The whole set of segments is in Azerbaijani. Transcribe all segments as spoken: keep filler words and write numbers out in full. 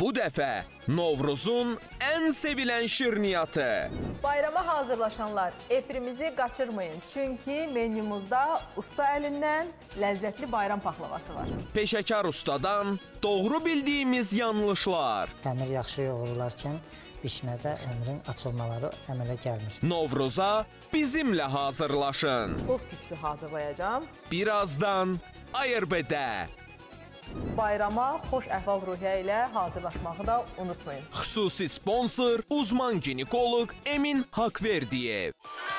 Bu dəfə Novruzun ən sevilən şirniyyatı. Bayrama hazırlaşanlar, efirimizi qaçırmayın. Çünki menyumuzda usta əlindən ləzzətli bayram paxlavası var. Peşəkar ustadan doğru bildiyimiz yanlışlar. Dəmir yaxşı yoğurularkən bişmədə əmrin açılmaları əmələ gəlmir. Novruza bizimlə hazırlaşın. Qoz küpsü hazırlayacağım. Birazdan Ayırbədə. Bayrama xoş əhval-ruhiyyə ilə hazırlaşmağı da unutmayın. Xüsusi sponsor uzman ginekoloq Emin Haqverdiyev.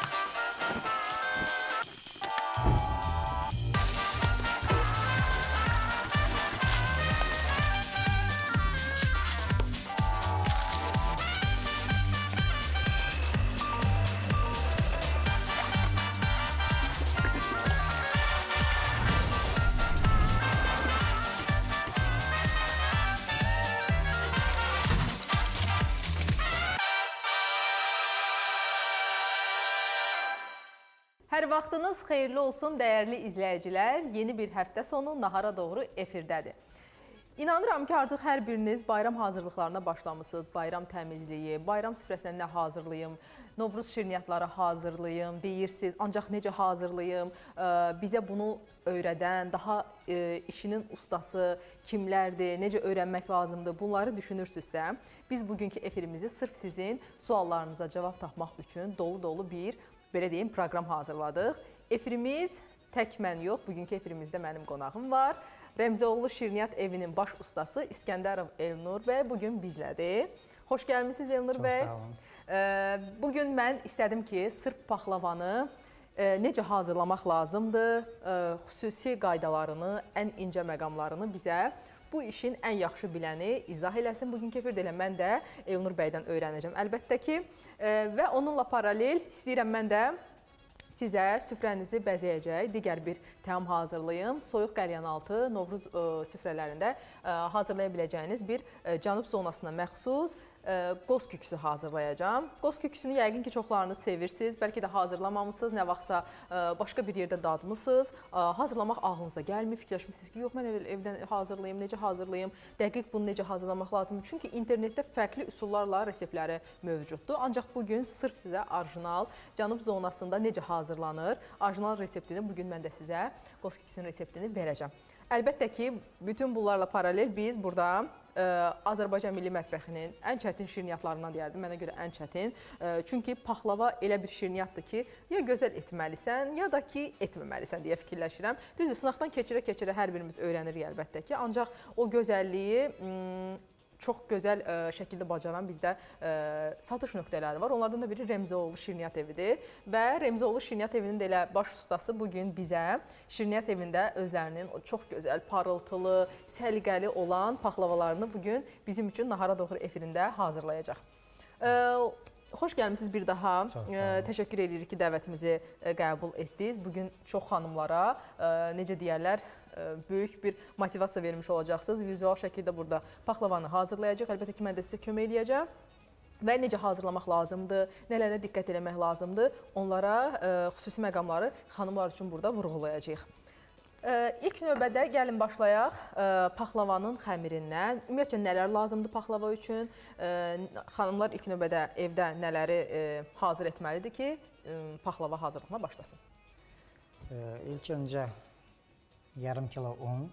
Hər vaxtınız xeyirli olsun, dəyərli izləyicilər. Yeni bir həftə sonu nahara doğru efirdədir. İnanıram ki, artıq hər biriniz bayram hazırlıqlarına başlamışsınız. Bayram təmizliyi, bayram süfrəsinə nə hazırlayım, Novruz şirniyyatları hazırlayım, deyirsiniz. Ancaq necə hazırlayım, bizə bunu öyrədən, daha işinin ustası kimlərdir, necə öyrənmək lazımdır, bunları düşünürsünüzsə, biz bugünkü efirimizi sırf sizin suallarınıza cavab tapmaq üçün dolu-dolu bir belə deyim, proqram hazırladıq. Efirimiz tək mən yox, bugünkü efirimizdə mənim qonağım var. Remzoğlu Şirniyyat evinin baş ustası İskəndərov Elnur bəy bugün bizlədir. Xoş gəlmişsiniz Elnur bəy. Çox sağ olun. Bugün mən istədim ki, sırf paxlavanı necə hazırlamaq lazımdır, xüsusi qaydalarını, ən incə məqamlarını bizə bu işin ən yaxşı biləni izah eləsin. Bugünkü efirdə elə mən də Elnur bəydən öyrənəcəm əlbəttə ki. Və onunla paralel istəyirəm mən də sizə süfrənizi bəzəyəcək digər bir təam hazırlayım. Soyuq qəlyanaltı Novruz süfrələrində hazırlaya biləcəyiniz bir cənub zonasına məxsus qoz küküsü hazırlayacağım. Qoz küküsünü yəqin ki, çoxlarınız sevirsiniz. Bəlkə də hazırlamamışsınız, nə vaxtsa başqa bir yerdə dadmışsınız. Hazırlamaq ağlınıza gəlmir, fikirləşmişsiniz ki, yox, mən evdən hazırlayayım, necə hazırlayayım, dəqiq bunu necə hazırlamaq lazımdır. Çünki internetdə fərqli üsullarla reseptləri mövcuddur. Ancaq bugün sırf sizə orijinal cənub zonasında necə hazırlanır, orijinal reseptini bugün mən də sizə qoz küküsünün reseptini verəcəm. Əlbəttə ki, bütün bunlarla paralel biz burada Azərbaycan Milli Mətbəxinin ən çətin şirniyyatlarından deyərdim, mənə görə ən çətin. Çünki paxlava elə bir şirniyyatdır ki, ya gözəl etməlisən, ya da ki, etməməlisən deyə fikirləşirəm. Düzdür, sınaqdan keçirə-keçirə hər birimiz öyrənirik əlbəttə ki, ancaq o gözəlliyi çox gözəl şəkildə bacaran bizdə satış nöqtələri var. Onlardan da biri Remzoğlu Şirniyyat evidir və Remzoğlu Şirniyyat evinin də elə baş ustası bugün bizə Şirniyyat evində özlərinin çox gözəl, parıltılı, səliqəli olan paxlavalarını bugün bizim üçün nahara doğru efirində hazırlayacaq. Xoş gəlmişsiniz bir daha. Təşəkkür edirik ki, dəvətimizi qəbul etdiniz. Bugün çox xanımlara, necə deyərlər, böyük bir motivasiya vermiş olacaqsınız. Vizual şəkildə burada paxlavanı hazırlayacaq. Əlbəttə ki, mən də sizə kömək eləyəcəm. Və necə hazırlamaq lazımdır, nələrə diqqət eləmək lazımdır, onlara xüsusi məqamları xanımlar üçün burada vurğulayacağıq. İlk növbədə gəlin başlayaq paxlavanın xəmirindən. Ümumiyyətlə, nələr lazımdır paxlava üçün? Xanımlar ilk növbədə evdə nələri hazır etməlidir ki, paxlava hazırlığına başlasın? İlk öncə yarım kilo un,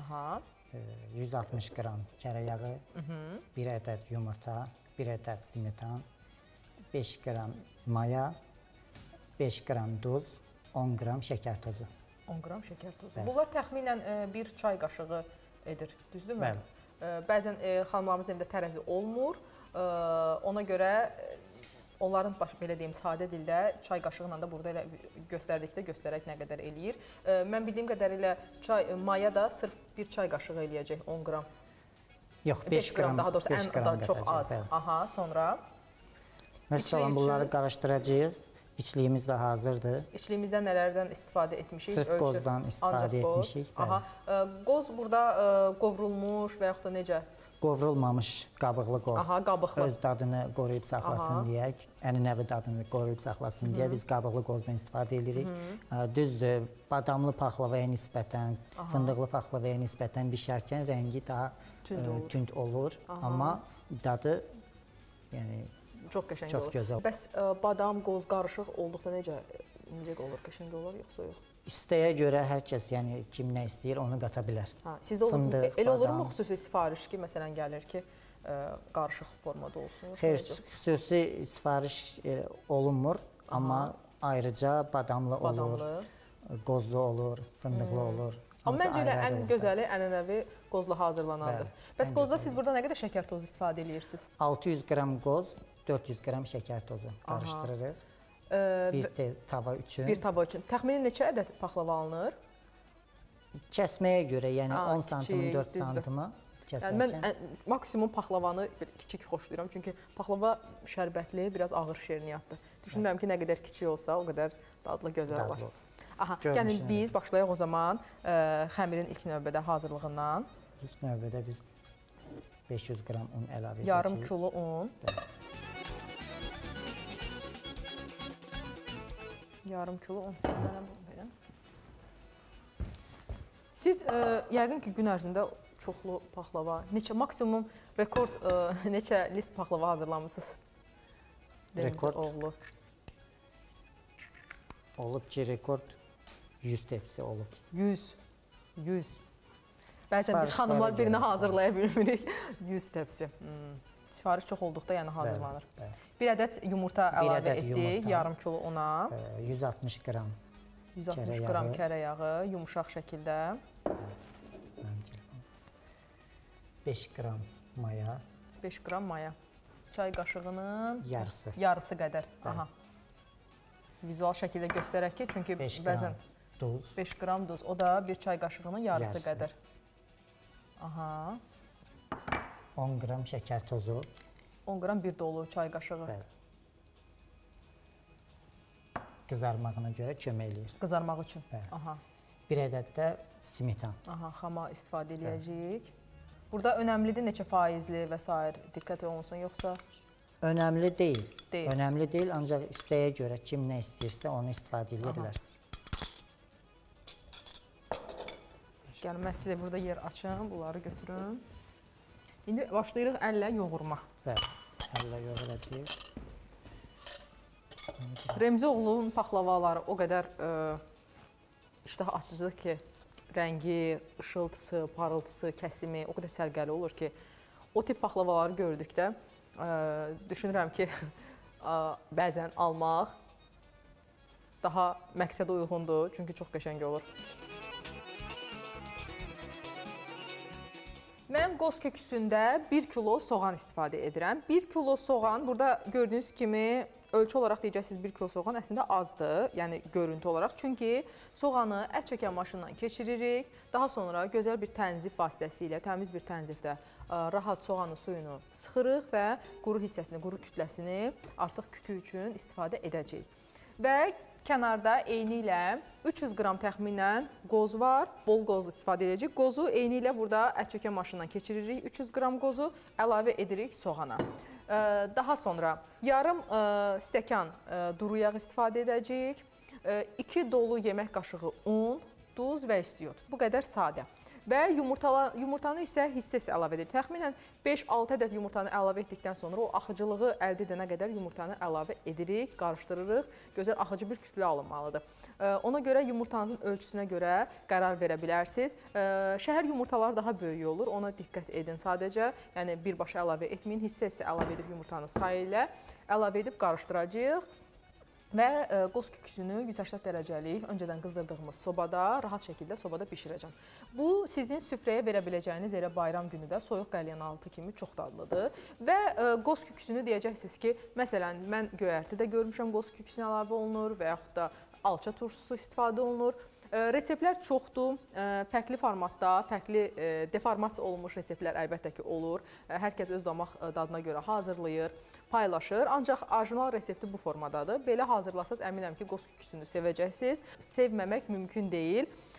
yüz altmış qram kərə yağı, bir ədəd yumurta, bir ədəd smetan, beş qram maya, beş qram duz, on qram şəkər tozu. on qram şəkər tozu. Bunlar təxminən bir çay qaşığı edir, düzdürmü? Bəli. Bəzən xanımlarımız evdə tərəzi olmur. Ona görə onların, belə deyim, sadə dildə çay qaşığı ilə də burada elə göstərdikdə göstərək nə qədər eləyir. Mən bildiyim qədərilə maya da sırf bir çay qaşığı eləyəcək on qram. Yox, beş qram. Daha doğrusu ən çox az. Aha, sonra? Məsələn, bunları qarışdıracağıq. İçliyimiz də hazırdır. İçliyimizdən nələrdən istifadə etmişik? Sırf qozdan istifadə etmişik. Qoz burada qovrulmuş və yaxud da necə? qovrulmamış qabıqlı qoz. Aha, qabıqlı. Öz dadını qoruyub saxlasın deyə, ənənəvi dadını qoruyub saxlasın deyə biz qabıqlı qozdan istifadə edirik. Düzdür, badamlı paxlavaya nisbətən, fındıqlı paxlavaya nisbətən bişərkən rəngi daha tünd olur, amma dadı yəni çox qəşəng çox olur. gözəl. Bəs badam, qoz qarışıq olduqda necə necə olur? Qəşəng olur yoxsa yox? İstəyə görə hər kəs, yəni kim nə istəyir, onu qata bilər. Ha, sizdə olur, Fındıq, elə olur badam. mu xüsusi sifariş ki, məsələn gəlir ki, ə, qarışıq formada olsun? Xeyr, xüsusi sifariş e, olunmur, Aha. amma ayrıca badamlı, badamlı olur, qozlu olur, fındıqlı hmm. olur. Amma məncə elə ən gözəli, ənənəvi qozla hazırlanandır. Bəli, Bəs qozda siz burada nə qədər şəkər tozu istifadə edirsiniz? altı yüz qram qoz, dörd yüz qram şəkər tozu qarışdırırıq. Bir tava üçün. Bir tava üçün. Təxmini neçə ədəd paxlava alınır? Kəsməyə görə, yəni Aa, on santim, dörd santimə kəsərkən. Yəni mən maksimum paxlavanı kiçik xoşlayıram. Çünki paxlava şərbətli, biraz ağır şirniyyatdır. Düşünürəm ki, nə qədər kiçik olsa, o qədər dadlı, gözəl olar. Aha, yəni biz başlayaq o zaman ə, xəmirin ilk növbədə hazırlığından. İlk növbədə biz beş yüz qram un əlavə edəcəyik. Yarım kilo un. Bəli. Yarım kilo un. Siz ə, yəqin ki, gün ərzində çoxlu paxlava, neçə, maksimum rekord ə, neçə list paxlava hazırlamısınız? Rekord oğlu. Olub ki, rekord yüz tepsi olub. yüz. yüz. Bəzən biz xanımlar birini hazırlaya bilmirik. yüz tepsi. Hmm. Sifariş çox olduqda yəni hazırlanır. Bəli, bəli. Bir ədəd yumurta əlavə ədəd etdik, yumurta, yarım kilo una. yüz altmış qram yüz altmış qram kərə yağı, yumuşaq şəkildə. beş qram maya. beş qram maya. Çay qaşığının yarısı. Yarısı qədər. Aha. Vizual şəkildə göstərək ki, çünki bəzən duz. beş qram duz. O da bir çay qaşığının yarısı, yarısı. qədər. Aha. on qram şəkər tozu. on qram bir dolu çay qaşığı. Bəli. Qızarmağına görə kömək eləyir. Qızarmaq üçün. Bəli. Aha. Bir ədəd də smetan. Aha, xama istifadə edəcəyik. Burada önəmlidir neçə faizli və s. diqqət olunsun, yoxsa? Önəmli deyil. deyil. Önəmli deyil, ancaq istəyə görə kim nə istəyirsə onu istifadə edə bilər. Yəni, mən sizə burada yer açım, bunları götürün. İndi başlayırıq əllə yoğurma. Bəli, əllə yoğuracaq. Remzi-oğlunun paxlavaları o qədər ə, iştah açıcıdır ki, rəngi, ışıltısı, parıltısı, kəsimi o qədər sərgəli olur ki, o tip paxlavaları gördükdə ə, düşünürəm ki, ə, bəzən almaq daha məqsədə uyğundur, çünki çox qəşəng olur. Mən qoz köküsündə bir kilo soğan istifadə edirəm. bir kilo soğan, burada gördüyünüz kimi ölçü olaraq deyəcəksiniz bir kilo soğan əslində azdır, yəni görüntü olaraq. Çünki soğanı ət çəkən maşından keçiririk. Daha sonra gözəl bir tənzif vasitəsilə, təmiz bir tənzifdə rahat soğanın suyunu sıxırıq və quru hissəsini, quru kütləsini artıq kütü üçün istifadə edəcəyik. Və kənarda eyni ilə üç yüz qram təxminən qoz var, bol qoz istifadə edəcəyik. Qozu eyni ilə burada ət çəkən maşından keçiririk, üç yüz qram qozu əlavə edirik soğana. Daha sonra yarım stəkan duru yağ istifadə edəcəyik, iki dolu yemək qaşığı un, duz və istiyot. Bu qədər sadə. Və yumurtanı isə hissə-hissə əlavə edirik. Təxminən beş altı ədəd yumurtanı əlavə etdikdən sonra o axıcılığı əldə edənə qədər yumurtanı əlavə edirik, qarışdırırıq. Gözəl axıcı bir kütlə alınmalıdır. Ona görə yumurtanızın ölçüsünə görə qərar verə bilərsiniz. Şəhər yumurtalar daha böyük olur, ona diqqət edin sadəcə. Yəni birbaşa əlavə etməyin, hissə-hissə əlavə edib yumurtanın sayı ilə əlavə edib qarışdıracağıq. Və qoz köküsünü yüz səksən dərəcəlik öncədən qızdırdığımız sobada, rahat şəkildə sobada bişirəcəm. Bu, sizin süfrəyə verə biləcəyiniz elə bayram günü də soyuq qəlyanaltı kimi çox dadlıdır. Və qoz köküsünü deyəcəksiniz ki, məsələn, mən göyərtidə görmüşəm qoz köküsünə əlavə olunur və yaxud da alça turşusu istifadə olunur. Reseptlər çoxdur, fərqli formatda, fərqli deformasiya olunmuş reseptlər əlbəttə ki olur. Hər kəs öz damaq dadına görə hazırlayır, paylaşır. Ancaq orijinal resepti bu formadadır. Belə hazırlasanız əminəm ki, qoz köküsünü sevəcəksiniz. Sevməmək mümkün deyil.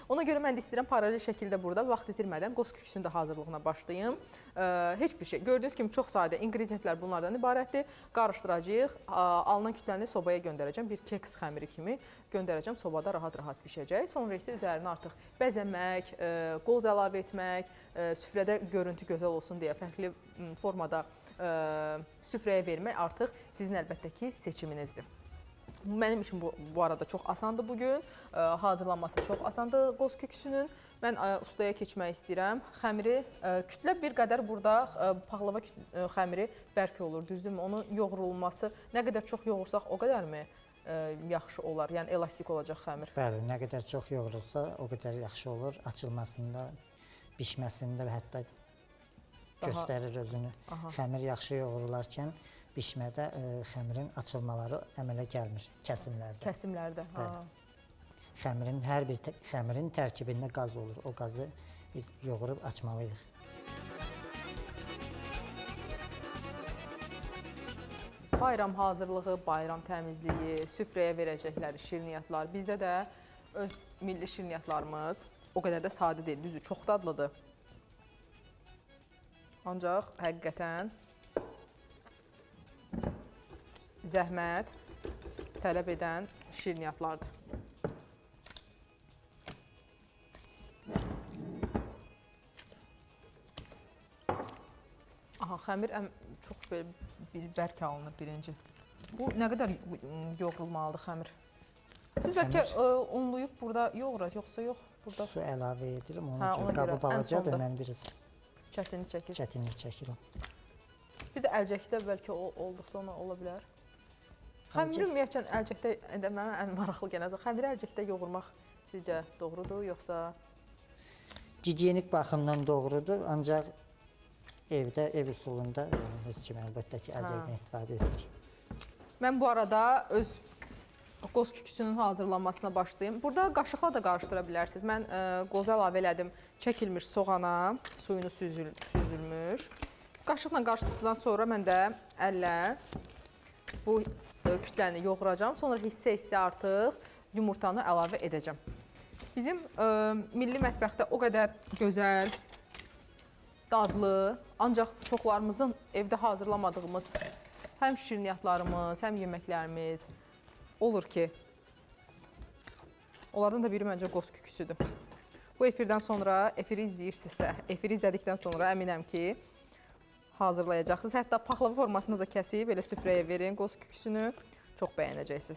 Ona görə mən də istəyirəm paralel şəkildə burada vaxt itirmədən qoz köksünün də hazırlığına başlayım. Heç bir şey. Gördüyünüz kimi çox sadə inqrediyentlər bunlardan ibarətdir. Qarışdıracağıq. Alınan kütləni sobaya göndərəcəm. Bir keks xəmiri kimi göndərəcəm. Sobada rahat-rahat bişəcək. Sonra isə üzərinə artıq bəzəmək, qoz əlavə etmək, süfrədə görüntü gözəl olsun deyə fərqli formada süfrəyə vermək artıq sizin əlbəttə ki seçiminizdir. Mənim üçün bu, bu arada çox asandır bugün. Hazırlanması çox asandır qoz köksünün. Mən ustaya keçmək istəyirəm. Xəmiri, kütlə bir qədər burada paxlava xəmiri bərk olur, düzdürmü? Onun yoğrulması, nə qədər çox yoğursaq o qədərmi yaxşı olar? Yəni elastik olacaq xəmir. Bəli, nə qədər çox yoğurursa o qədər yaxşı olur. Açılmasında, bişməsində və hətta göstərir özünü. Aha. Xəmir yaxşı yoğurularkən bişmədə ə, xəmirin açılmaları əmələ gəlmir kəsimlərdə. Kəsimlərdə. Ha. Xəmirin hər bir xəmirin tərkibində qaz olur. O qazı biz yoğurub açmalıyıq. Bayram hazırlığı, bayram təmizliyi, süfrəyə verəcəkləri şirniyyatlar. Bizdə də öz milli şirniyyatlarımız o qədər də sadə deyil, düzdür, çox dadlıdır. Ancaq həqiqətən zəhmət tələb edən şirniyyatlardır. Aha, xəmir çox belə bərk alınır birinci. Bu nə qədər yoğrulmalıdır xəmir? Siz bəlkə unlayıb burada yoğuraq, yoxsa yox? Burada su əlavə edirəm, ona görə qabı balacadır, mən biraz çətinlik çəkirsiniz. Çətinlik çəkirəm. Bir də əlcəkdə bəlkə olduqda ona ola bilər. Xəmiri ümumiyyətlə əlcəkdə, mənə ən maraqlı gələcək. Xəmiri əlcəkdə yoğurmaq sizcə doğrudur, yoxsa? Gigiyenik baxımdan doğrudur, ancaq evdə, ev üsulunda heç kim əlbəttə ki, əlcəkdən istifadə edir. Mən bu arada öz qoz köksünün hazırlanmasına başlayayım. Burada qaşıqla da qarışdıra bilərsiniz. Mən qozu əlavə elədim çəkilmiş soğana, suyunu süzül, süzülmüş. Qaşıqla qarışdıqdan sonra mən də əllə bu kütləni yoğuracam. Sonra hissə-hissə artıq yumurtanı əlavə edəcəm. Bizim ə, milli mətbəxdə o qədər gözəl, dadlı, ancaq çoxlarımızın evdə hazırlamadığımız həm şirniyyatlarımız, həm yeməklərimiz olur ki, onlardan da biri məncə qoz köksüdür. Bu efirdən sonra, efiri izləyirsinizsə, efiri izlədikdən sonra əminəm ki, hazırlayacaqsınız. Hətta paxlava formasında da kəsib, elə süfrəyə verin qoz köksünü, çox bəyənəcəksiniz.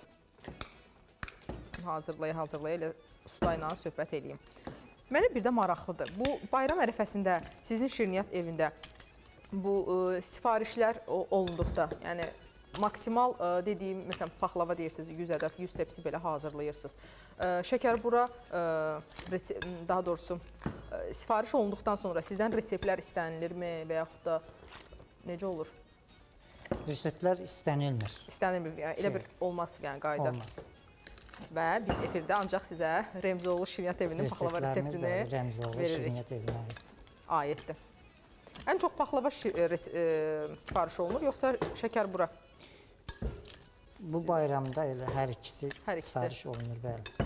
Hazırlaya, hazırlaya, elə usta ilə söhbət edeyim. Mənə bir də maraqlıdır. Bu bayram ərəfəsində sizin şirniyyat evində bu ə, sifarişlər olunduqda, yəni maksimal ə, dediyim, məsələn, paxlava deyirsiniz, yüz ədəd, yüz tepsi belə hazırlayırsınız. Ə, şəkərbura, ə, daha doğrusu, ə, sifariş olunduqdan sonra sizdən reseptlər istənilirmi və yaxud da necə olur? Reseptlər istənilmir. İstənilmir, yəni elə bir olmaz, yəni qayda. Olmaz. Və biz efirdə ancaq sizə Remzoğlu Şirniyyat evinin paxlava reseptini veririk. Remzoğlu Şirniyyat evinə aiddir. Ən çox paxlava sifariş olunur, yoxsa şəkərbura? Bu bayramda elə hər ikisi hər ikisi sifariş olunur, bəli.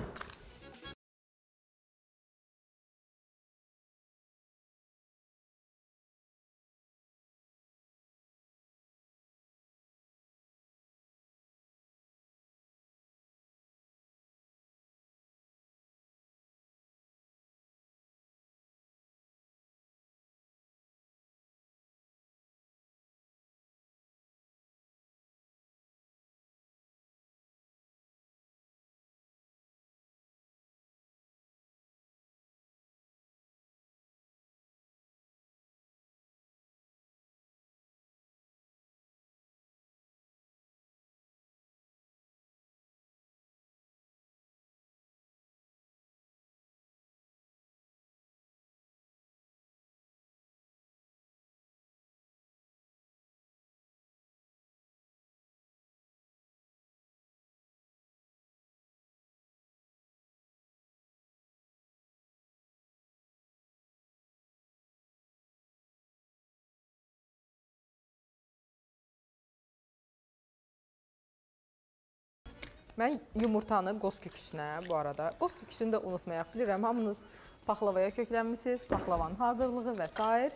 Mən yumurtanı qoz küküsünə bu arada, qoz küküsünü də unutmayaq bilirəm. Hamınız paxlavaya köklənmisiniz, paxlavanın hazırlığı və s.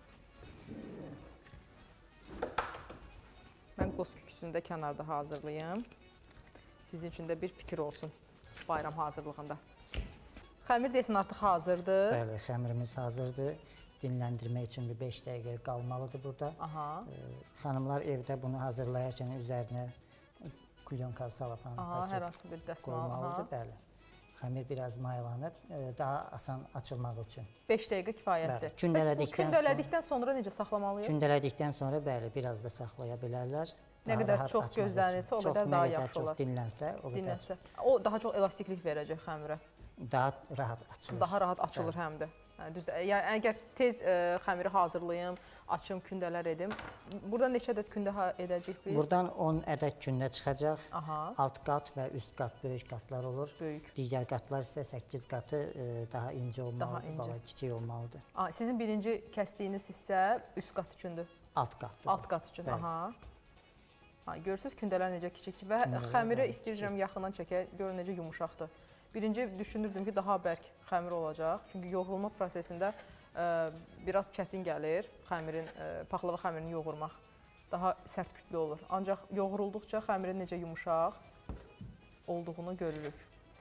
Mən qoz küküsünü də kənarda hazırlayım. Sizin üçün də bir fikir olsun bayram hazırlığında. Xəmir desin artıq hazırdır. Bəli, xəmirimiz hazırdır. Dinləndirmək üçün bir beş dəqiqə qalmalıdır burada. Aha. Xanımlar evdə bunu hazırlayarkən üzərinə kulyonka, salafan hər hansı bir dəsmal qoymalıdır. Bəli. Xəmir biraz mayalanıb, daha asan açılmaq üçün. beş dəqiqə kifayətdir. Kündələdikdən, kündələdikdən sonra necə saxlamalıyıq? Kündələdikdən sonra bəli, biraz da saxlaya bilərlər. Nə qədər çox gözlənilsə, o qədər daha yaxşı olar. Çox dinlənsə, o qədər. Dinlənsə. O daha çox elastiklik verəcək xəmirə. Daha rahat açılır. Daha rahat açılır həm də. Düzdür. Yəni əgər tez xəmiri hazırlayım, açım, kündələr edim. Buradan neçə ədəd kündə edəcəyik biz? Buradan on ədəd kündə çıxacaq. Aha. Alt qat və üst qat böyük qatlar olur. Böyük. Digər qatlar isə səkkiz qatı daha incə olmalıdır, bala kiçik olmalıdır. Sizin birinci kəsdiyiniz hissə üst qat üçündür? Alt qat. Alt qat üçün, aha. Görürsünüz kündələr necə kiçik və xəmiri istəyirəm yaxından çəkək, görün necə yumuşaqdır. Birinci düşünürdüm ki, daha bərk xəmir olacaq. Çünki yoğrulma prosesində biraz çətin gəlir xəmirin, paxlava xəmirini yoğurmaq. Daha sərt kütlü olur. Ancaq yoğurulduqca xəmirin necə yumuşaq olduğunu görürük.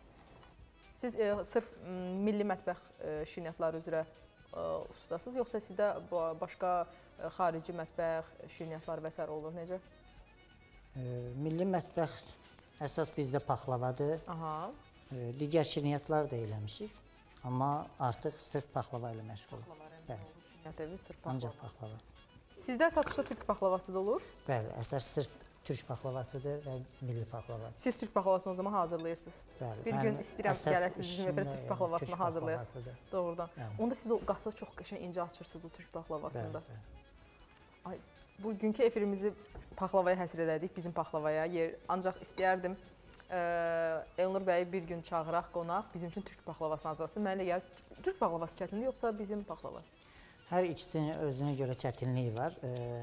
Siz sırf milli mətbəx şirniyyatları üzrə ustasınız, yoxsa sizdə başqa xarici mətbəx şirniyyatları və s. olur, necə? Milli mətbəx əsas bizdə paxlavadır. Aha. Digər şirniyyatlar da eləmişik. Amma artıq sırf paxlava ilə məşğuluq. Bəli. Ancaq paxlava. Sizdə satışda türk paxlavası da olur? Bəli, əsas sırf türk paxlavasıdır və milli paxlava. Siz türk paxlavasını o zaman hazırlayırsınız? Bəli. Bir gün istəyirəm gələsiniz bizim efirə türk paxlavasını hazırlayasınız. Doğrudan. Onda siz o qatı çox qəşəng incə açırsınız o türk paxlavasında. Ay, bugünkü efirimizi paxlavaya həsr elədik, bizim paxlavaya. Ancaq istəyərdim Elnur bəyi bir gün çağıraq, qonaq, bizim üçün türk paxlavasını hazırlasın. Mənə elə gəlir, türk paxlavası çətindir, yoxsa bizim paxlava? Hər ikisinin özünə görə çətinliyi var.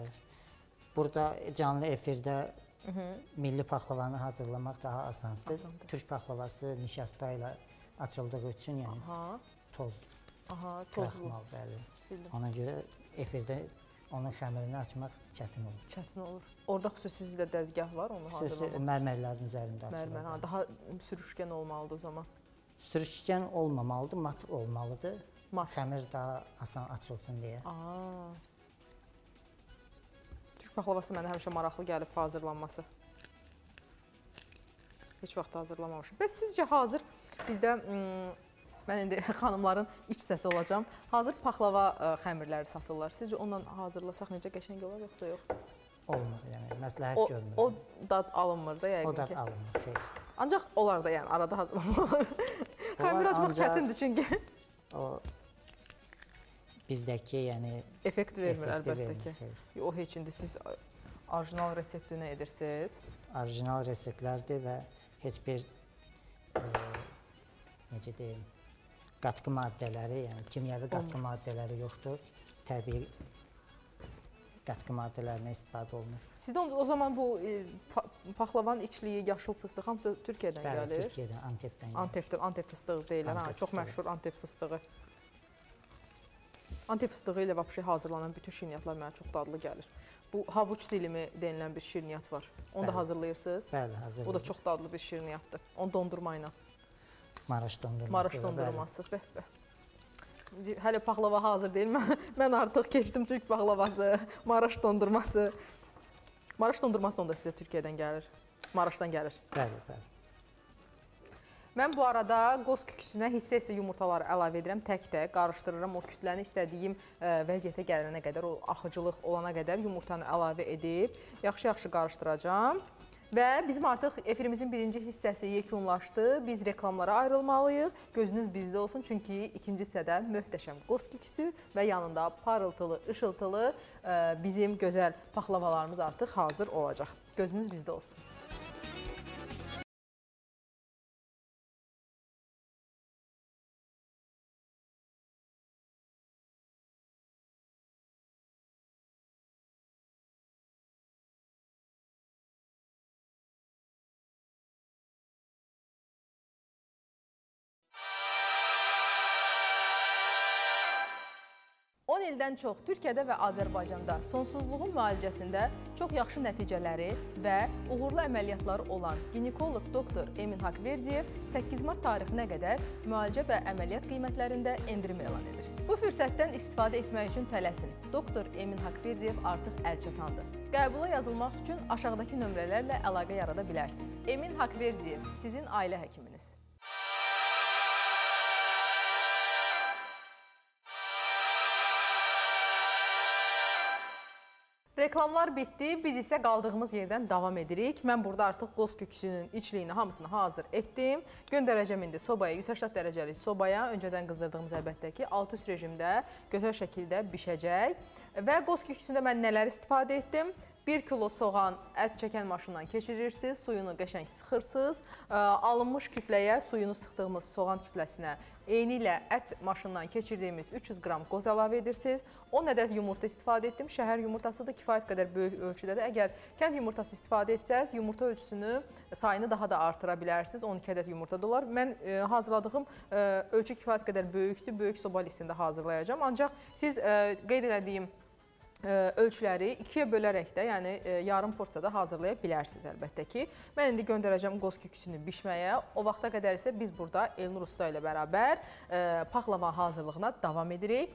Burada canlı efirdə milli paxlavanı hazırlamaq daha asandır. Türk paxlavası nişasta ilə açıldığı üçün, yəni toz, kraxmal, bəli. Ona görə efirdə onun xəmirini açmaq çətin olur. Çətin olur. Orada xüsusi sizdə dəzgah var, onu hazırlamaq? Xüsusi mərmərlərin üzərində açılır. Mərmər, daha sürüşkən olmalıdır o zaman. Sürüşkən olmamalıdır, mat olmalıdır. Mat. Xəmir daha asan açılsın deyə. Aa. Türk paxlavası mənə həmişə maraqlı gəlib hazırlanması. Heç vaxt hazırlamamışım. Bəs sizcə hazır bizdə, mən indi xanımların iç səsi olacam, hazır paxlava xəmirləri satırlar. Sizcə onunla hazırlasaq necə qəşəng olar, yoxsa yox? Olmur, yəni məsləhət görmürəm. O dad alınmır da yəqin ki. O dad alınmır, xeyr. Ancaq onlar da yəni arada hazırlamaq olur. Xəmir açmaq çətindir çünki. O bizdəki, yəni effekt vermir əlbəttə ki. O heç indi siz orijinal reseptini edirsiniz. Orijinal reseptlərdir və heç bir necə deyim, qatqı maddələri, yəni kimyəvi qatqı maddələri yoxdur. Təbii qatqı maddələrinə istifadə olunur. Sizdə o zaman bu paxlavanın içliyi, yaşıl fıstıq hamısı Türkiyədən gəlir? Bəli, Türkiyədən, Antepdən gəlir. Antep fıstığı deyilən, çox məşhur Antep fıstığı. Antep fıstığı ilə vəbşi hazırlanan bütün şirniyyatlar mənə çox dadlı gəlir. Bu havuç dilimi denilən bir şirniyyat var. Onu da hazırlayırsınız? Bəli, hazırlayırıq. O da çox dadlı bir şirniyyatdır. Onu dondurma ilə. Maraş dondurması. Maraş dondurması, bəh bəh. Hələ paxlava hazır deyil. Mən artıq keçdim türk paxlavası, Maraş dondurması. Maraş dondurması da sizə Türkiyədən gəlir, Maraşdan gəlir. Bəli, bəli. Mən bu arada qoz küküsünə hissə-hissə yumurtaları əlavə edirəm, tək-tək qarışdırıram. O kütləni istədiyim vəziyyətə gələnə qədər, o axıcılıq olana qədər yumurtanı əlavə edib yaxşı-yaxşı qarışdıracağam. Və bizim artıq efirimizin birinci hissəsi yekunlaşdı. Biz reklamlara ayrılmalıyıq. Gözünüz bizdə olsun, çünki ikinci hissədə möhtəşəm qoz küküsü və yanında parıltılı, ışıltılı bizim gözəl paxlavalarımız artıq hazır olacaq. Gözünüz bizdə olsun. on ildən çox Türkiyədə və Azərbaycanda sonsuzluğun müalicəsində çox yaxşı nəticələri və uğurlu əməliyyatları olan ginekoloq doktor Emin Haqverdiyev səkkiz mart tarixinə qədər müalicə və əməliyyat qiymətlərində endirim elan edir. Bu fürsətdən istifadə etmək üçün tələsin. Doktor Emin Haqverdiyev artıq əlçatandır. Qəbula yazılmaq üçün aşağıdakı nömrələrlə əlaqə yarada bilərsiniz. Emin Haqverdiyev, sizin ailə həkiminiz. Reklamlar bitdi, biz isə qaldığımız yerdən davam edirik. Mən burada artıq qoz köküsünün içliyini hamısını hazır etdim. Göndərəcəm indi sobaya, yüz səksən dərəcəlik sobaya. Öncədən qızdırdığımız əlbəttə ki, alt üst rejimdə gözəl şəkildə bişəcək. Və qoz köküsündə mən nələr istifadə etdim? bir kilo soğan ət çəkən maşından keçirirsiniz, suyunu qəşəng sıxırsınız. Alınmış kütləyə, suyunu sıxdığımız soğan kütləsinə eyni ilə ət maşından keçirdiyimiz üç yüz qram qoz əlavə edirsiniz. on ədəd yumurta istifadə etdim. Şəhər yumurtası da kifayət qədər böyük ölçüdədir. Əgər kənd yumurtası istifadə etsəz, yumurta ölçüsünü, sayını daha da artıra bilərsiniz. on iki ədəd yumurta da olar. Mən e, hazırladığım e, ölçü kifayət qədər böyükdür. Böyük soba listində hazırlayacağım. Ancaq siz e, qeyd elədiyim ölçüləri ikiyə bölərək də, yəni yarım porsiyada hazırlaya bilərsiniz əlbəttə ki. Mən indi göndərəcəm qoz köküsünü bişməyə. O vaxta qədər isə biz burada Elnur Usta ilə bərabər paxlava hazırlığına davam edirik.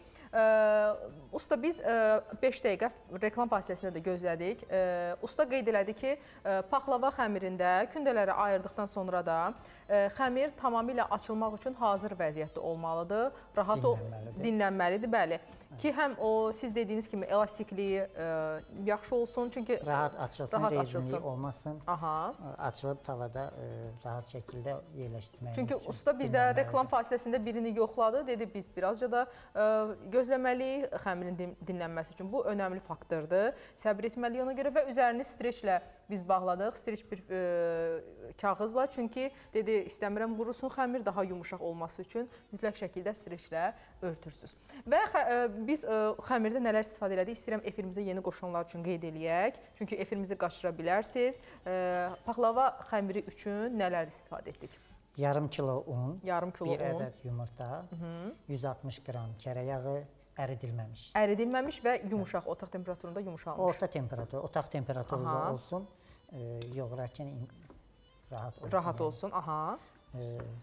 Usta, biz beş dəqiqə reklam fasiləsində də gözlədik. Usta qeyd elədi ki, paxlava xəmirində kündələri ayırdıqdan sonra da xəmir tamamilə açılmaq üçün hazır vəziyyətdə olmalıdır. Rahat dinlənməlidir. dinlənməlidir, bəli. Ki həm o siz dediyiniz kimi elastikliyi e, yaxşı olsun, çünki rahat açılsın, rahat rezinlik açılsın. olmasın. Aha. Açılıb tavada e, rahat şəkildə yerləşdirməyimiz Çünki üçün usta bizdə reklam fasiləsində birini yoxladı, dedi biz birazca da e, gözləməliyik xəmirin din, dinlənməsi üçün. Bu önəmli faktordur. Səbr etməliyik ona görə və üzərini streçlə biz bağladıq, streç bir e, kağızla. Çünki dedi istəmirəm qurusun xəmir, daha yumuşaq olması üçün mütləq şəkildə streçlə örtürsünüz. Və e, biz ə, xəmirdə nələr istifadə elədik? İstəyirəm efirimizə yeni qoşulanlar üçün qeyd eləyək. Çünki efirimizi qaçıra bilərsiniz. Ə, paxlava xəmiri üçün nələr istifadə etdik? Yarım kilo un, Yarım kilo bir un. ədəd yumurta, Hı -hı. yüz altmış qram kərə yağı, əridilməmiş. Əridilməmiş və yumuşaq, otaq temperaturunda yumuşalmış. Orta temperatur, otaq temperaturunda Aha. olsun. E, yoğurarkən rahat olsun. Rahat yəni. olsun, aha. E,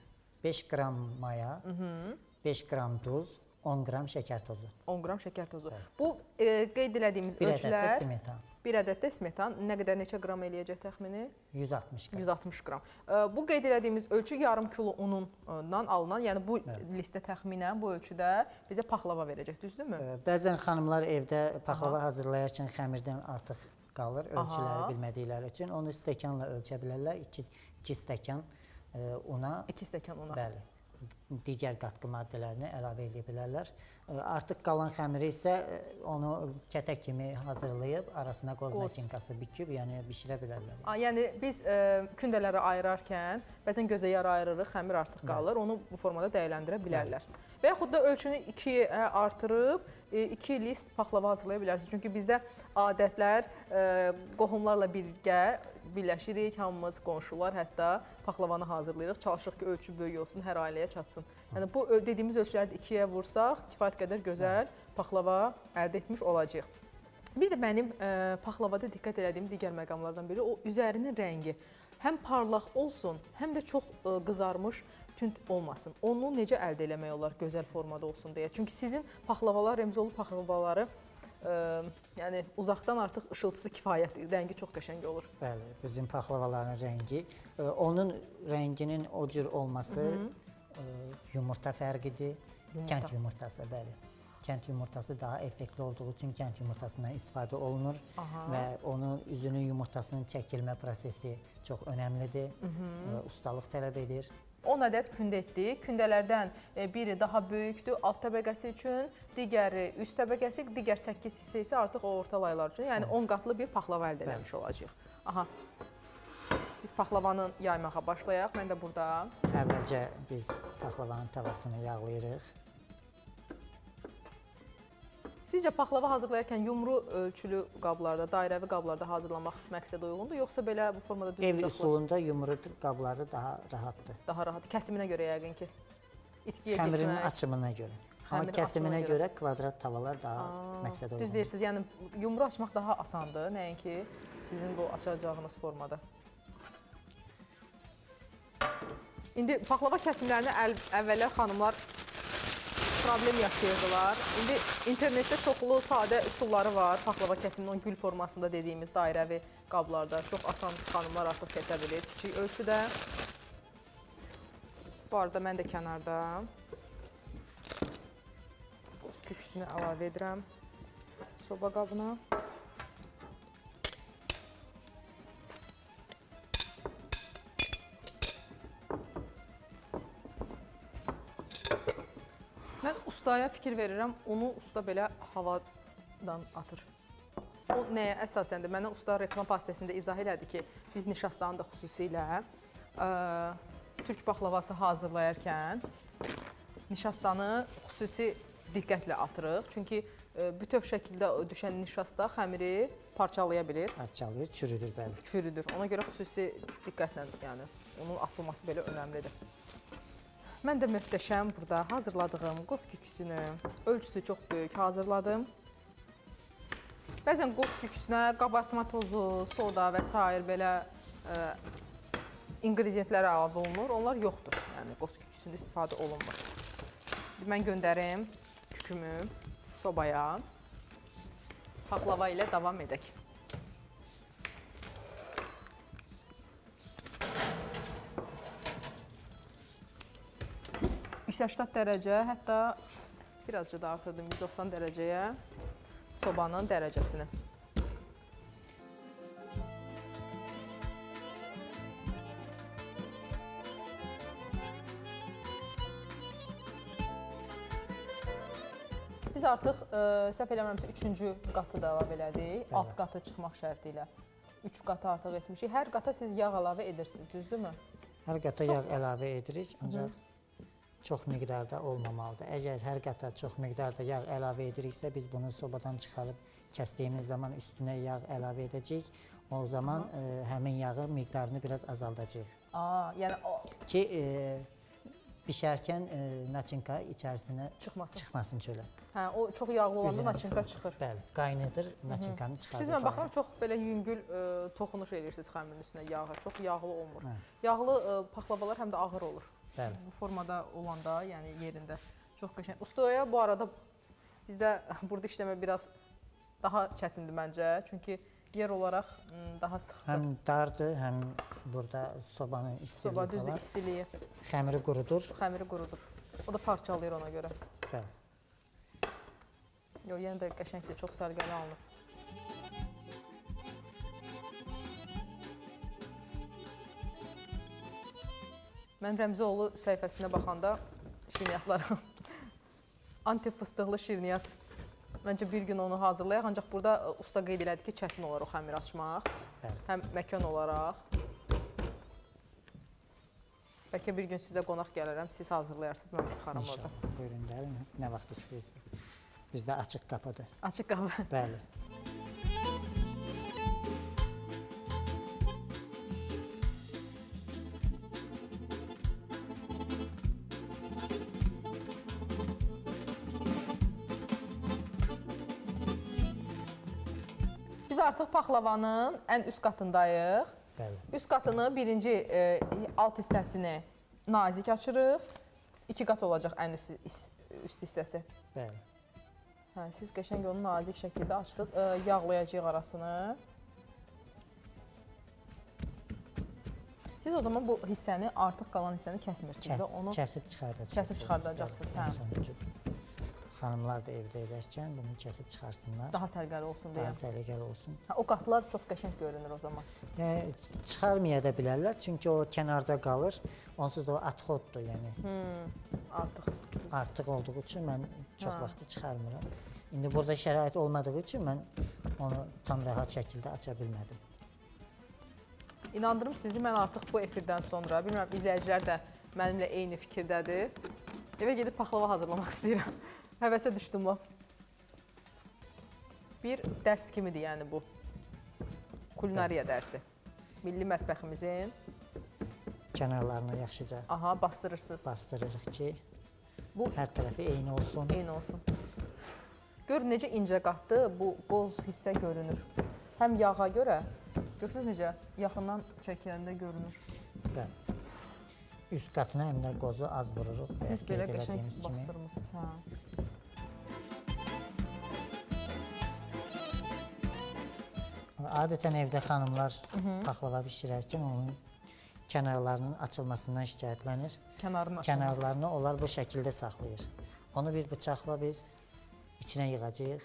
beş qram maya, Hı -hı. beş qram duz, on qram şəkər tozu. on qram şəkər tozu. Evet. Bu e, qeyd elədiyimiz bir ölçülər. Bir ədəd də smetan. Bir ədəd də smetan. Nə qədər, neçə qram eləyəcək təxmini? yüz altmış qram. yüz altmış qram. E, bu qeyd elədiyimiz ölçü yarım kilo unundan alınan, yəni bu evet. listə təxminən bu ölçüdə bizə paxlava verəcək, düzdürmü? E, bəzən xanımlar evdə paxlava Aha. hazırlayarkən xəmirdən artıq qalır, ölçüləri Aha. bilmədikləri üçün. Onu stəkanla ölçə bilərlər. iki, iki stəkan e, una. iki stəkan una. Bəli. Digər qatqı maddələrini əlavə edə bilərlər. Artıq qalan xəmiri isə onu kətək kimi hazırlayıb, arasına qoz makinkası büküb, yəni bişirə bilərlər. Yəni, yəni biz e, kündələri ayırarkən, bəzən gözə yara ayırırıq, xəmir artıq qalır, onu bu formada dəyərləndirə bilərlər. Və yaxud da ölçünü ikiyə artırıb, iki list paxlava hazırlaya bilərsiniz. Çünki bizdə adətlər, e, qohumlarla birgə birləşirik, hamımız qonşular, hətta paxlavanı hazırlayırıq. Çalışırıq ki, ölçü böyük olsun, hər ailəyə çatsın. Yəni bu dediyimiz ölçüləri ikiyə vursaq, kifayət qədər gözəl paxlava əldə etmiş olacağıq. Bir də mənim e, paxlavada diqqət elədiyim digər məqamlardan biri o üzərinin rəngi. Həm parlaq olsun, həm də çox e, qızarmış, tünd olmasın. Onu necə əldə eləmək olar gözəl formada olsun deyə. Çünki sizin paxlavalar, remzolu paxlavaları Ə, yəni uzaqdan artıq ışıltısı kifayətdir, rəngi çox qəşəng olur. Bəli, bizim paxlavaların rəngi, ə, onun rənginin o cür olması Hı -hı. Ə, yumurta fərqidir, yumurta. Kənd yumurtası, bəli. Kənd yumurtası daha effektli olduğu üçün kənd yumurtasından istifadə olunur Aha. və onun üzünün yumurtasının çəkilmə prosesi çox önəmlidir, Hı -hı. Ə, ustalıq tələb edir. on ədəd kündə etdik. Kündələrdən biri daha böyükdür, alt təbəqəsi üçün, digəri üst təbəqəsi, digər səkkiz hissə isə artıq o orta laylar üçün. Yəni on qatlı bir paxlava əldə eləmiş olacağıq. Aha. Biz paxlavanı yaymağa başlayaq. Mən də burada. Əvvəlcə biz paxlavanın tavasını yağlayırıq. Sizcə paxlava hazırlayarkən yumru ölçülü qablarda, dairəvi qablarda hazırlamaq məqsədə uyğundur, yoxsa belə bu formada düz Ev üsulunda yumru qablarda daha rahatdır. Daha rahat, kəsiminə görə yəqin ki. İtkiyə Xəmirin açımına görə. Amma kəsiminə görə kvadrat tavalar daha məqsədə uyğundur. Düz deyirsiniz, yəni yumru açmaq daha asandır, nəinki sizin bu açacağınız formada. İndi paxlava kəsimlərini əvvəllər xanımlar problem yaşayırdılar. İndi internetdə çoxlu sadə üsulları var. Paxlava kəsiminin gül formasında dediyimiz dairəvi qablarda çox asan xanımlar artıq kəsə bilir. Kiçik ölçüdə. Bu arada mən də kənarda köküsünü əlavə edirəm soba qabına. Mən ustaya fikir verirəm, unu usta belə havadan atır. O nəyə əsasəndir? Mənə usta reklam pastəsində izah elədi ki, biz nişastanı da xüsusilə ə, türk paxlavası hazırlayarkən nişastanı xüsusi diqqətlə atırıq. Çünki ə, bütöv şəkildə düşən nişasta xəmiri parçalaya bilir. Parçalayır, çürüdür bəli. Çürüdür. Ona görə xüsusi diqqətlə, yəni onun atılması belə önəmlidir. Mən də möhtəşəm burada hazırladığım qoz köküsünü, ölçüsü çox böyük hazırladım. Bəzən qoz köküsünə qabartma tozu, soda və s. belə e, ingrediyentlər əlavə olunur. Onlar yoxdur, yəni qoz köküsündə istifadə olunmur. Mən göndərim kükümü sobaya, paxlava ilə davam edək. yüz səksən dərəcə, hətta birazca da artırdım yüz doxsan dərəcəyə sobanın dərəcəsini. Biz artıq e, səhv eləmirəmsə üçüncü qatı da əlavə elədik. Bəli. Alt qatı çıxmaq şərti ilə. Üç qatı artıq etmişik. Hər qata siz yağ əlavə edirsiniz, düzdürmü? Hər qata yağ əlavə edirik, ancaq Hı. çox miqdarda olmamalıdır. Əgər hər qata çox miqdarda yağ əlavə ediriksə, biz bunu sobadan çıxarıb kəsdiyimiz zaman üstünə yağ əlavə edəcəyik. O zaman e, həmin yağın miqdarını biraz azaldacağıq. Aa, yəni o... Ki, e, bişərkən e, naçinka içərisinə çıxmasın, çıxmasın çölə. Hə, o çox yağlı olanda naçinka çıxır. Bəli, qaynıdır, naçinkanı çıxardır. Siz mən baxıram, çox belə yüngül e, toxunuş edirsiniz xəmirin üstünə yağa, çox yağlı olmur. Hə. Yağlı e, paxlavalar həm də ağır olur. Bəli. Bu formada olanda, yəni yerində çox qəşəng. Ustaya bu arada bizdə burada işləmə biraz daha çətindir məncə. Çünki yer olaraq daha sıxdır. Həm dardır, həm burada sobanın istiliyi Soba düzdür, istiliyi. Xəmiri qurudur. Xəmiri qurudur. O da parçalayır ona görə. Bəli. Yox, yenə də qəşəngdir, çox sərgəli alınır. Mən Rəmzioğlu səhifəsinə baxanda şirniyyatlara anti-fıstıqlı şirniyyat. Məncə bir gün onu hazırlayaq, ancaq burada usta qeyd elədi ki, çətin olar o xəmir açmaq. Bəli. Həm məkan olaraq. Bəlkə bir gün sizə qonaq gələrəm, siz hazırlayarsınız, mən baxaram orada. İnşallah, buyurun gəlin, nə vaxt istəyirsiniz. Bizdə açıq qapıdır. Açıq qapı. Bəli. Biz artıq paxlavanın ən üst qatındayıq. Bəli. Üst qatını birinci e, alt hissəsini nazik açırıq. İki qat olacaq ən üst, üst hissəsi. Bəli. Hə, siz qəşəng onu nazik şəkildə açdınız. E, yağlayacağıq arasını. Siz o zaman bu hissəni, artıq qalan hissəni kəsmirsiniz Kə də onu kəsib çıxardacaqsınız. Kəsib çıxardacaqsınız, hə. Sonuncu xanımlar da evdə edərkən bunu kəsib çıxarsınlar. Daha sərgəli olsun deyə. Daha sərgəli olsun. Hə, o qatlar çox qəşəng görünür o zaman. Yəni, çıxarmaya da bilərlər, çünki o kənarda qalır. Onsuz da o atxoddur, yəni. Hmm, artıqdır. Artıq olduğu üçün mən çox ha. vaxtı çıxarmıram. İndi burada şərait olmadığı üçün mən onu tam rahat şəkildə aça bilmədim. İnandırım sizi, mən artıq bu efirdən sonra, bilmirəm, izləyicilər də mənimlə eyni fikirdədir. Evə gedib paxlava hazırlamaq istəyirəm. Həvəsə düşdüm o. Bir dərs kimidir, yəni bu. Kulinariya dərsi. Milli mətbəximizin kənarlarını yaxşıca Aha, bastırırsınız. bastırırıq ki, Bu hər tərəfi eyni olsun. eyni olsun. Gör necə incə qatdı, bu qoz hissə görünür. Həm yağa görə, görürsünüz necə yaxından çəkiləndə görünür. Bəli. Üst qatına həm də qozu az vururuq. Siz belə qəşəng bastırmışsınız, hə. Adətən evdə xanımlar paxlava bişirərkən onun kənarlarının açılmasından şikayətlənir. Kənarını Kənarlarını onlar bu şəkildə saxlayır. Onu bir bıçaqla biz içinə yığacağıq.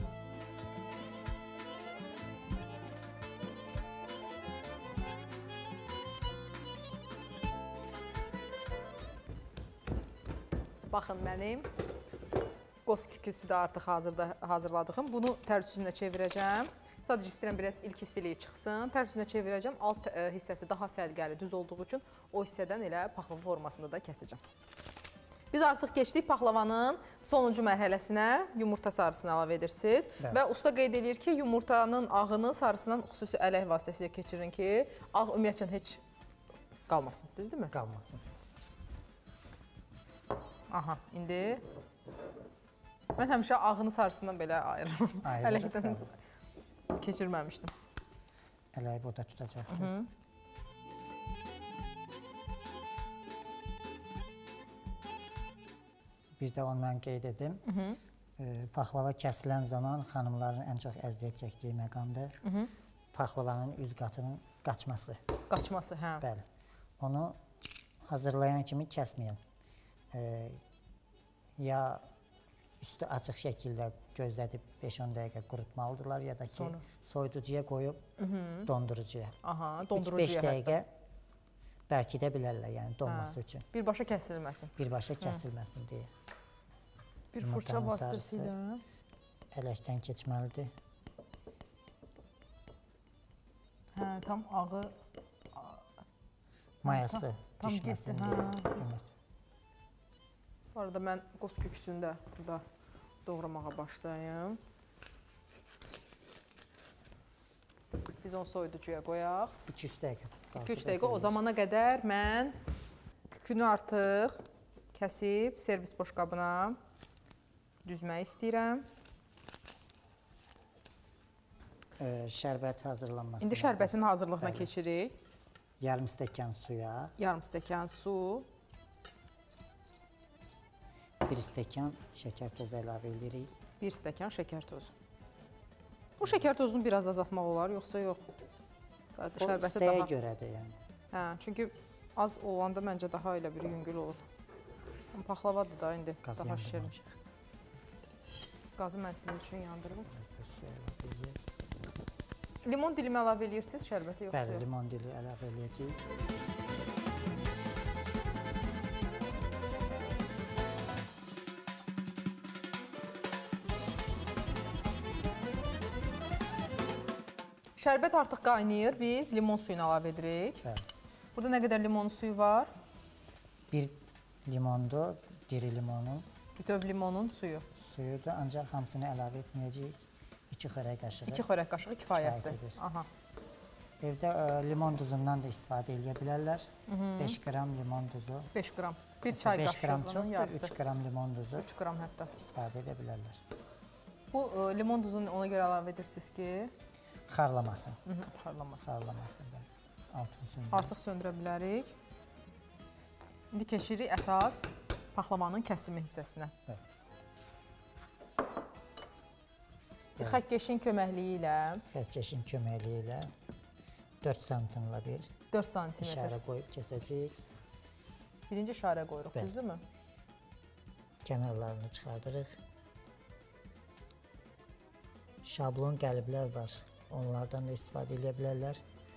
Baxın mənim qoz küküsü də artıq hazırda hazırladığım. Bunu tərs üzünə çevirəcəm. Sadəcə istəyirəm biraz ilk hissəliyi çıxsın. Tərs üzünə çevirəcəm. Alt ə, hissəsi daha səliqəli, düz olduğu üçün o hissədən elə paxlava formasında da kəsəcəm. Biz artıq keçdik paxlavanın sonuncu mərhələsinə. Yumurta sarısını əlavə edirsiniz. Bəli. Və usta qeyd edir ki, yumurtanın ağını sarısından xüsusi ələk vasitəsilə keçirin ki, ağ ümumiyyətlə heç qalmasın. Düzdürmü? Qalmasın. Aha, indi mən həmişə ağını sarısından belə ayırırım. Ələkdən keçirməmişdim. Ələyi burada tutacaqsınız. Bir də onu mən qeyd edim. Paxlava kəsilən zaman xanımların ən çox əziyyət çəkdiyi məqamdır. Paxlavanın üz qatının qaçması. Qaçması, hə. Bəli. Onu hazırlayan kimi kəsməyən. Ya üstü açıq şəkildə gözlədib beş on dəqiqə qurutmalıdırlar, ya da ki, soyuducuya qoyub dondurucuya. Aha, dondurucuya üç beş dəqiqə bərkidə bilərlər, yəni donması üçün. Birbaşa kəsilməsin. Birbaşa kəsilməsin deyə. Bir fırça vasitəsilə ələkdən keçməlidir. Hə, tam ağı mayası tam düşməsin getdi, deyə. hə, düzdür. Bu arada mən qoz köküsünü də burada doğramağa başlayayım. Biz onu soyuducuya qoyaq. iki üç dəqiqə. iki üç dəqiqə o zamana qədər mən kükünü artıq kəsib servis boşqabına düzmək istəyirəm. Şərbət hazırlanmasına. İndi şərbətin hazırlığına keçirik. Yarım stəkan suya. Yarım stəkan su. Bir stəkan şəkər tozu əlavə edirik. Bir stəkan şəkər tozu. Bu şəkər tozunu biraz azaltmaq olar, yoxsa yox? O istəyə görədir, yəni. Hə, çünki az olanda məncə daha elə bir yüngül olur. Paxlavadır da indi daha şişirin. Qazı mən sizin üçün yandırım. Limon dilimi əlavə edirsiniz şərbətə, yoxsa yox? Bəli, limon dili əlavə edəcəyik. Şərbət artıq qaynayır, biz limon suyunu əlavə edirik. Bəli. Burada nə qədər limon suyu var? Bir limondur, diri limonun. Bütöv limonun suyu. Suyudur, ancaq hamısını əlavə etməyəcəyik. iki xörək qaşığı. iki xörək qaşığı kifayətdir. Aha. Evdə ə, limon duzundan da istifadə edə bilərlər. beş qram limon duzu. beş qram. Bir çay beş qram qaşığının yarısı. üç qram limon duzu. üç qram hətta. İstifadə edə bilərlər. Bu ə, limon duzunu ona görə əlavə edirsiniz ki, xarlamasın. xarlamasın. Xarlamasın, bəli. Altını söndürək. Artıq söndürə bilərik. İndi keçirik əsas paxlavanın kəsimi hissəsinə. Bəli. Bir xəkkeşin köməkliyi ilə Xəkkeşin köməkliyi ilə dörd santimlə bir dörd santimetr işarə qoyub kəsəcəyik. birinci işarə qoyuruq, düzdürmü? Kənarlarını çıxardırıq. Şablon qəliblər var. Onlardan da istifadə edə bilərlər.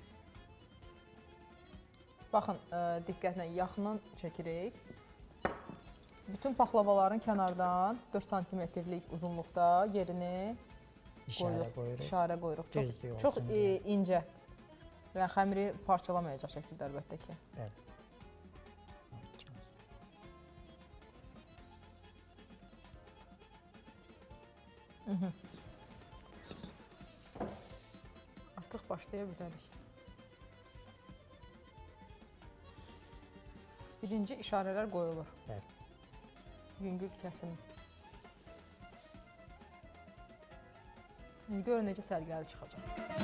Baxın, ə, diqqətlə yaxından çəkirik. Bütün paxlavaların kənardan dörd santimetrlik uzunluqda yerini İşarə qoyuruq. İşarə qoyuruq. Çox, Düzdür, çox olsun e, incə. Yəni xəmiri parçalamayacaq şəkildə əlbəttə ki. Bəli. Artıq başlaya bilərik. Birinci işarələr qoyulur. Bəli. Yüngül kəsim. İndi görün necə səliqəli çıxacaq.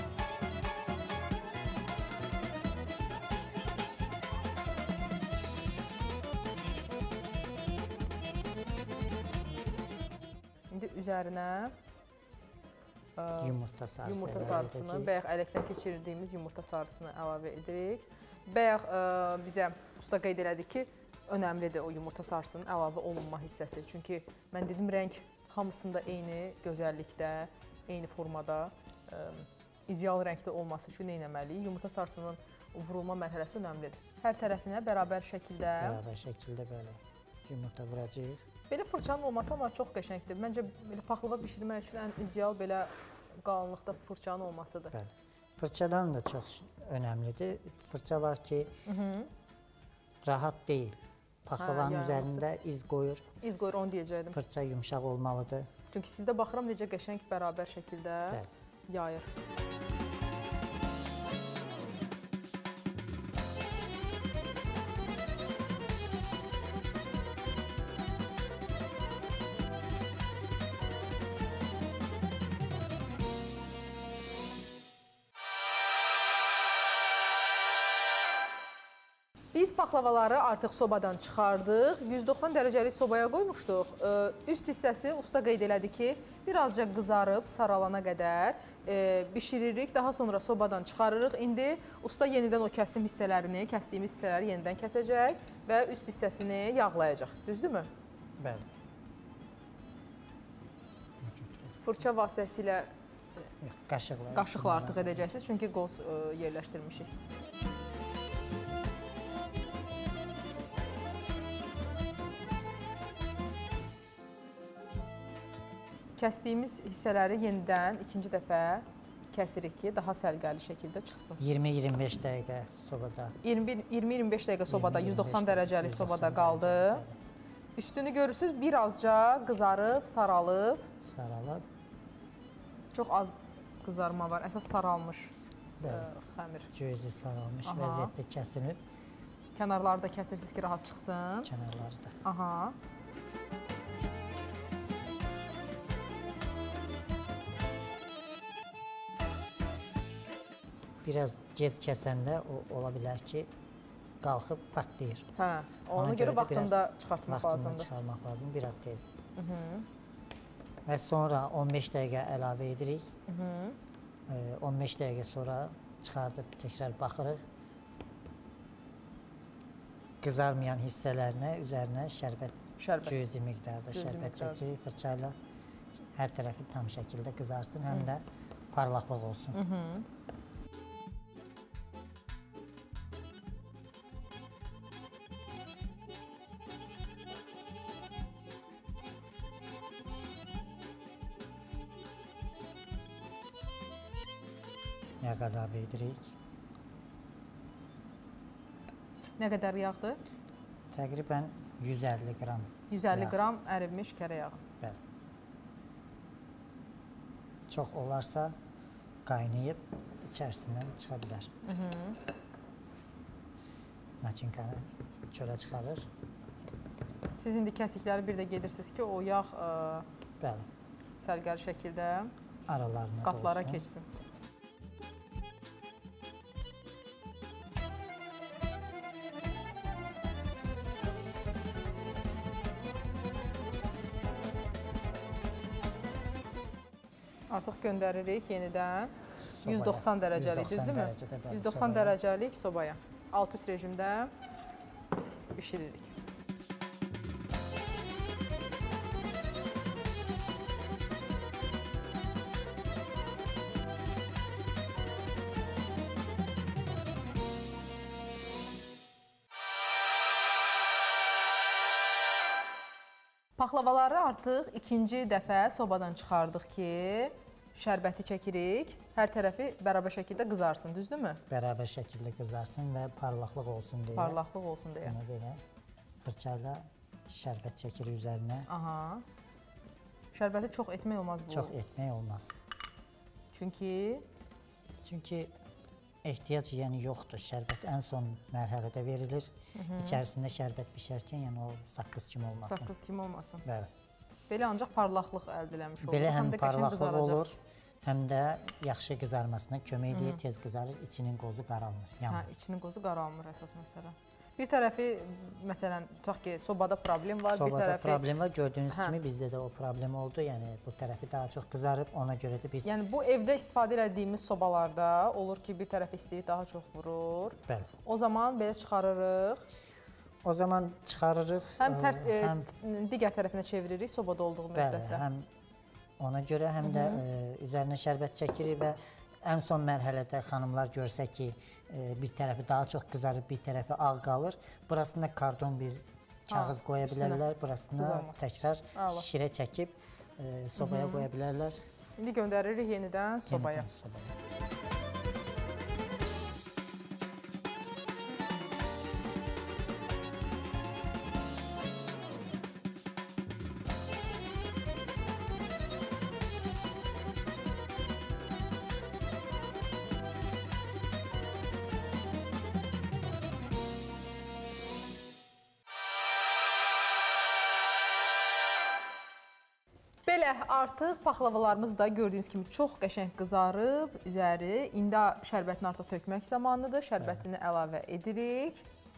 İndi üzərinə yumurta sarısı, yumurta sarısını, bayaq ələkdən keçirdiyimiz yumurta sarısını əlavə edirik. Bayaq ə, bizə usta qeyd elədi ki, önəmlidir o yumurta sarısının əlavə olunma hissəsi. Çünki mən dedim, rəng hamısında eyni gözəllikdə, eyni formada, ə, ideal rəngdə olması üçün nə etməliyik? Yumurta sarısının vurulma mərhələsi önəmlidir. Hər tərəfinə bərabər şəkildə bərabər şəkildə belə yumurta vuracağıq. Belə fırçanın olması amma çox qəşəngdir. Məncə belə paxlava bişirmək üçün ən ideal belə qalınlıqda fırçanın olmasıdır. Bəli. Fırçadan da çox önəmlidir. Fırça var ki, Hı -hı. rahat deyil. Paxlavanın hə, üzərində iz qoyur. İz qoyur, onu deyəcəkdim. Fırça yumşaq olmalıdır. Çünki sizdə baxıram necə qəşəng bərabər şəkildə Bəli. yayır. Biz paxlavaları artıq sobadan çıxardıq. yüz doxsan dərəcəlik sobaya qoymuşduq. Üst hissəsi usta qeyd elədi ki, birazca qızarıb saralana qədər bişiririk. Daha sonra sobadan çıxarırıq. İndi usta yenidən o kəsim hissələrini, kəsdiyimiz hissələri yenidən kəsəcək və üst hissəsini yağlayacaq. Düzdürmü? Bəli. Fırça vasitəsilə qaşıqla, qaşıqla artıq edəcəksiniz. Çünki qoz yerləşdirmişik. Kəsdiyimiz hissələri yenidən ikinci dəfə kəsirik ki, daha səliqəli şəkildə çıxsın. iyirmi iyirmi beş dəqiqə sobada. iyirmi iyirmi beş dəqiqə sobada, yüz doxsan dərəcəli sobada qaldı. Üstünü görürsünüz, birazca qızarıb, saralıb. Saralıb. Çox az qızarma var, əsas saralmış xəmir. Gözü saralmış Aha. vəziyyətdə kəsinib. Kənarları da kəsirsiniz ki, rahat çıxsın. Kənarları da. Aha. Biraz gec kəsəndə o ola bilər ki, qalxıb partlayır. Hə, ona, ona görə vaxtında çıxartmaq lazımdır. Vaxtında çıxarmaq lazım, biraz tez. Hı -hı. Və sonra on beş dəqiqə əlavə edirik. Hı -hı. on beş dəqiqə sonra çıxardıb təkrar baxırıq. Qızarmayan hissələrinə, üzərinə şərbət, şərbət. cüzi miqdarda cüzi şərbət miqdarda. çəkirik fırçayla. Hər tərəfi tam şəkildə qızarsın, həm də parlaqlıq olsun. Hı -hı. Yağ əlavə edirik. Nə qədər yağdır? Təqribən yüz əlli qram. yüz əlli qram ərinmiş kərə yağı. Bəli. Çox olarsa qaynayıb içərisindən çıxa bilər. Hı -hı. Naçinkanı çölə çıxarır. Siz indi kəsikləri bir də gedirsiniz ki, o yağ Bəli. səliqəli şəkildə aralarına qatlara dolsun. keçsin. Artıq göndəririk yenidən sobaya. yüz doxsan dərəcəlik, düzdürmü? yüz doxsan dərəcəlik sobaya. Alt üst rejimdə bişiririk. Paxlavaları artıq ikinci dəfə sobadan çıxardıq ki, şərbəti çəkirik, hər tərəfi bərabər şəkildə qızarsın, düzdürmü? Bərabər şəkildə qızarsın və parlaqlıq olsun deyə. Parlaqlıq olsun deyə. Buna belə fırçayla şərbət çəkirik üzərinə. Aha. Şərbəti çox etmək olmaz bu. Çox etmək olmaz. Çünki? Çünki ehtiyac yəni yoxdur. Şərbət ən son mərhələdə verilir. İçərisində şərbət bişərkən, yəni o saqqız kimi olmasın. Saqqız kimi olmasın. Bəli. Belə ancaq parlaqlıq əldə eləmiş olur. Belə həm parlaqlıq olur, həm də yaxşı qızarmasına kömək edir, tez qızarır, içinin qozu qaralmır, yanmır. Hə, içinin qozu qaralmır əsas məsələ. Bir tərəfi, məsələn, tutaq ki, sobada problem var, bir tərəfi... Sobada problem var, gördüyünüz kimi bizdə də o problem oldu. Yəni, bu tərəfi daha çox qızarıb, ona görə də biz... Yəni, bu evdə istifadə edildiyimiz sobalarda olur ki, bir tərəf istəyir, daha çox vurur. Bəli. O zaman belə çıxarırıq. O zaman çıxarırıq. Həm tərs, həm... digər tərəfinə çeviririk sobada olduğu müddətdə. Bəli, həm ona görə, həm də üzərinə şərbət çəkirik və ən son mərhələdə xanımlar görsə ki, bir tərəfi daha çox qızarıb, bir tərəfi ağ qalır. Burasında kardon bir kağız qoya bilərlər. Burasına təkrar şişirə çəkib sobaya qoya bilərlər. İndi göndəririk yenidən sobaya. Yenidən sobaya. Belə, artıq paxlavalarımız da gördüyünüz kimi çox qəşəng qızarıb üzəri. İndi şərbətini artıq tökmək zamanıdır. Şərbətini əlavə edirik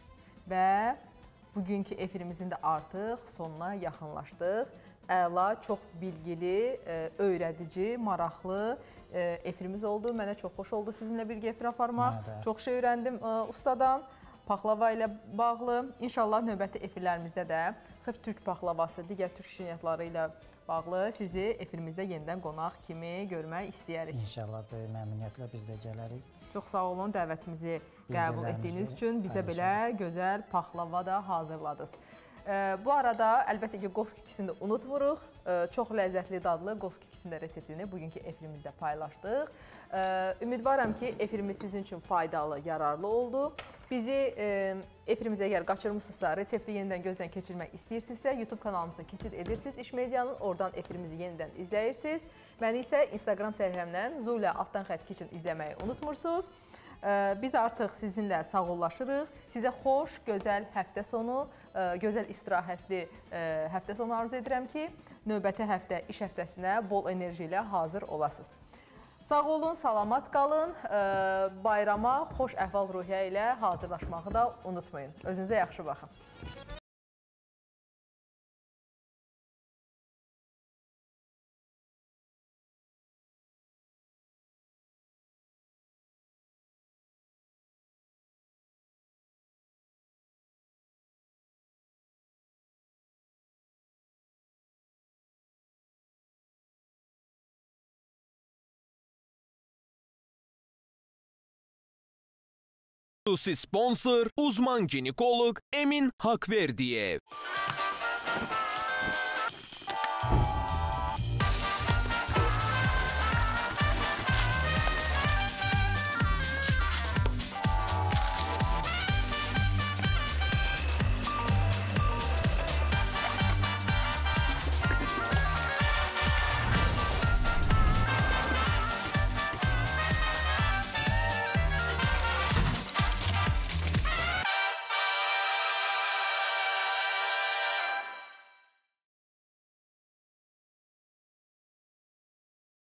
və bugünkü efirimizin də artıq sonuna yaxınlaşdıq. Əla, çox bilgili, öyrədici, maraqlı efirimiz oldu. Mənə çox xoş oldu sizinlə birgə efir aparmaq. Çox şey öyrəndim ustadan. Paxlava ilə bağlı. İnşallah növbəti efirlərimizdə də sırf türk paxlavası, digər türk şirniyyatları ilə bağlı sizi efirimizdə yenidən qonaq kimi görmək istəyərik. İnşallah böyük məmnuniyyətlə biz də gələrik. Çox sağ olun dəvətimizi qəbul etdiyiniz üçün bizə belə gözəl paxlava da hazırladınız. Bu arada əlbəttə ki, qoz küküsünü də unutmuruq. Çox ləzzətli dadlı qoz küküsünün reseptini bugünkü efirimizdə paylaşdıq. Ümidvaram ki, efirimiz sizin üçün faydalı, yararlı oldu. Bizi efirimizə əgər qaçırmışsınızsa, resepti yenidən gözdən keçirmək istəyirsinizsə, YouTube kanalımıza keçid edirsiniz İş Medianın, oradan efirimizi yenidən izləyirsiniz. Məni isə Instagram səhifəmdən Zulə altdan xətt keçin izləməyi unutmursunuz. Biz artıq sizinlə sağollaşırıq. Sizə xoş, gözəl həftə sonu, gözəl istirahətli həftə sonu arzu edirəm ki, növbəti həftə iş həftəsinə bol enerji ilə hazır olasınız. Sağ olun, salamat qalın, bayrama xoş əhval-ruhiyyə ilə hazırlaşmağı da unutmayın. Özünüzə yaxşı baxın. Xüsusi sponsor uzman ginekoloq Emin Haqverdiyev.